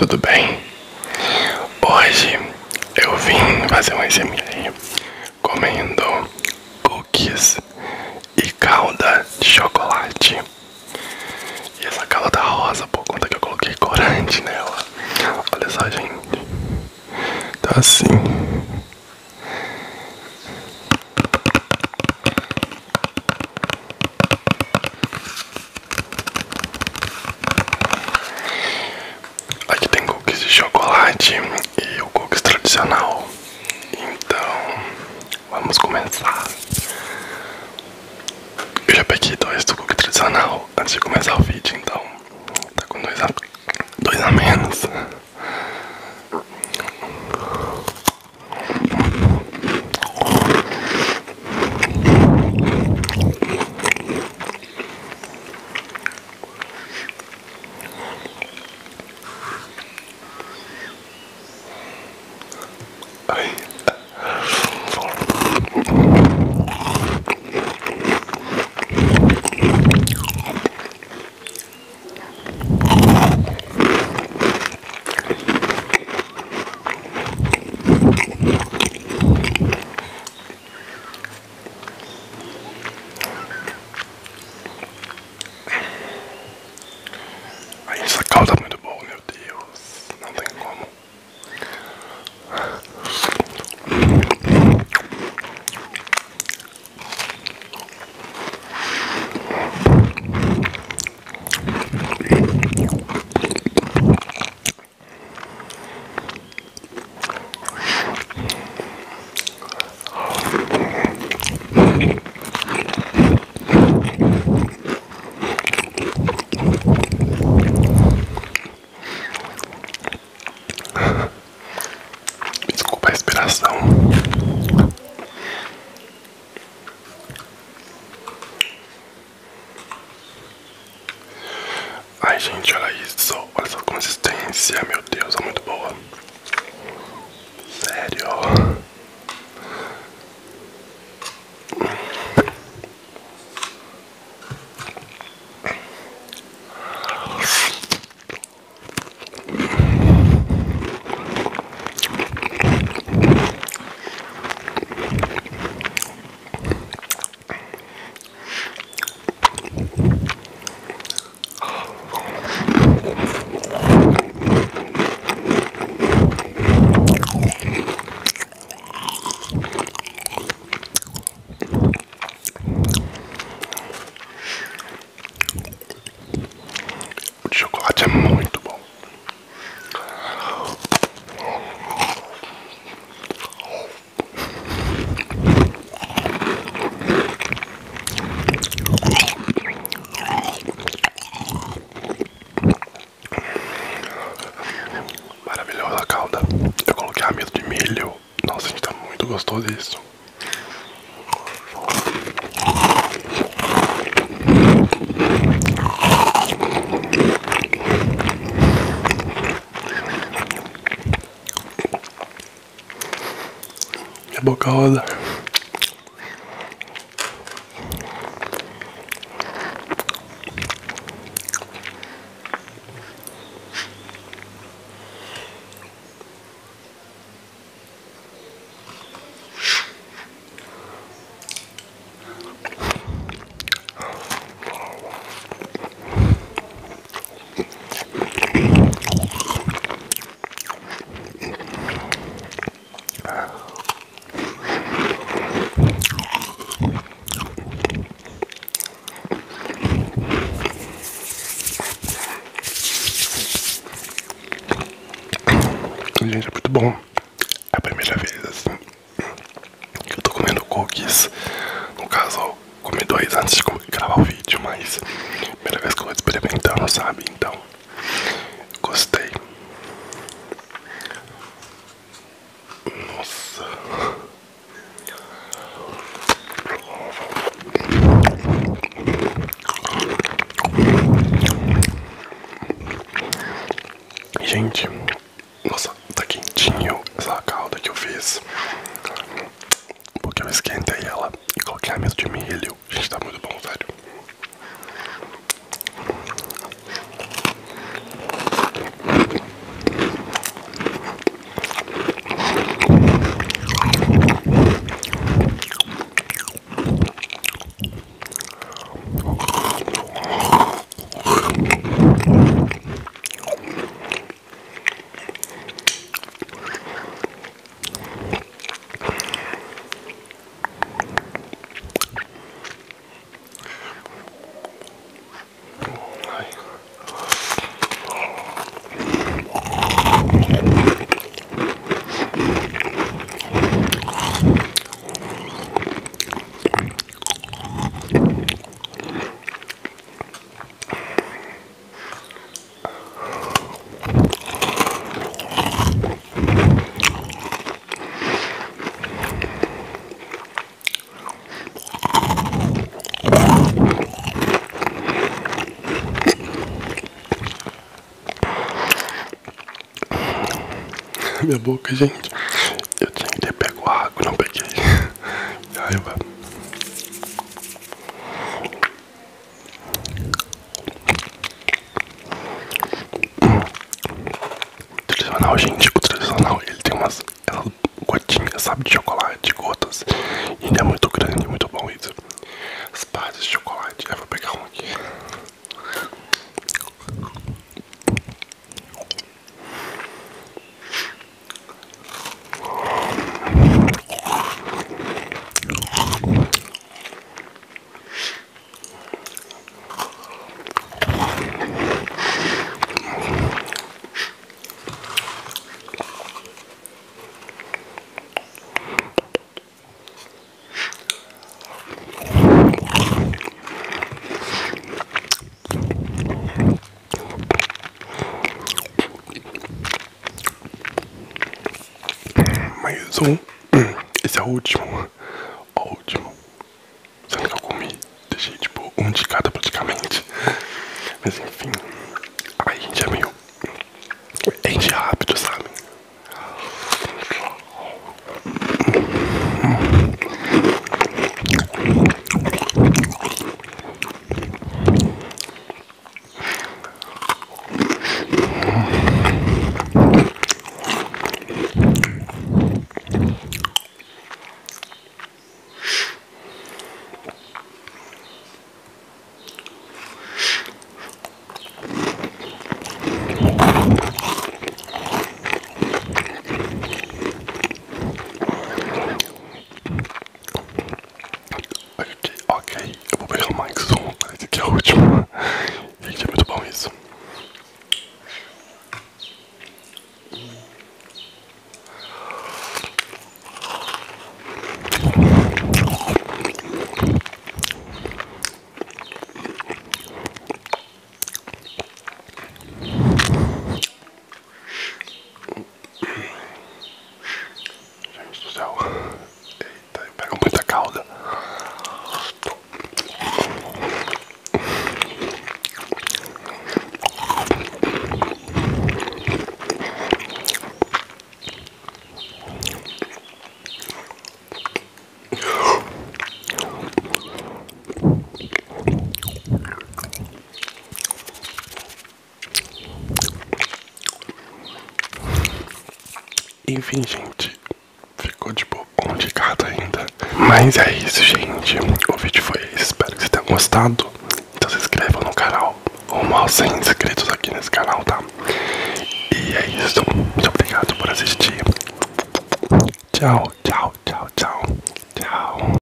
tudo bem? Hoje eu vim fazer um SMR comendo cookies e calda de chocolate. E essa calda tá rosa por conta que eu coloquei corante nela. Olha só, gente. Tá assim. Aqui tem cookies de chocolate e o cookies tradicional. Então, vamos começar. Eu já peguei dois do cookie tradicional antes de começar o vídeo, então tá com dois a menos. Ai. Ai, essa calda é muito boa, meu Deus. Não tem como. Desculpa a respiração. Ai, gente, olha isso. Olha essa consistência, meu Deus, é muito boa. Sério. O de chocolate é muito bom. Maravilhosa a calda. Eu coloquei amido de milho. Nossa, gente, tá muito gostoso isso. Minha boca roda. Gente, é muito bom. É a primeira vez, assim, que eu tô comendo cookies. No caso, eu comi dois antes de gravar o vídeo, mas primeira vez que eu tô experimentando, sabe? Então, gostei. Nossa. Gente, nossa, tá quentinho essa calda que eu fiz. Porque eu esquentei ela e coloquei amido de milho. Gente, tá muito bom, sério. na minha boca, gente. Eu tinha que ter pego água, não peguei. Que raiva. Tradicional, gente, o tradicional, ele tem umas gotinhas, sabe, de chocolate, gotas. E ainda é muito grande, muito bom isso. As bases de chocolate. Eu vou pegar um aqui. Mais um. Esse é o último. O último. Sendo que eu comi. Deixei tipo um de cada praticamente. Mas enfim. Aí a gente é meio. Enche rápido, sabe? Ok, eu vou pegar mais um. Esse aqui é o último. Gente, é muito bom isso. Gente do céu. Eita, pega muita calda. Enfim, gente, ficou tipo complicado ainda. Mas é isso, gente. O vídeo foi esse. Espero que vocês tenham gostado. Então se inscrevam no canal. Rumo aos 100 inscritos aqui nesse canal, tá? E é isso. Muito obrigado por assistir. Tchau, tchau, tchau, tchau. Tchau.